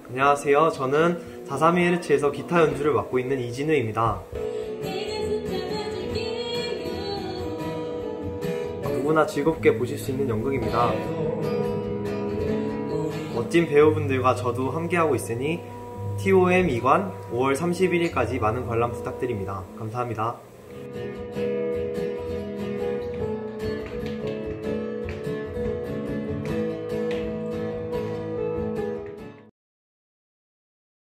안녕하세요. 저는 432Hz에서 기타 연주를 맡고 있는 이진우입니다. 누구나 즐겁게 보실 수 있는 연극입니다. 멋진 배우분들과 저도 함께하고 있으니 TOM 2관 5월 31일까지 많은 관람 부탁드립니다. 감사합니다.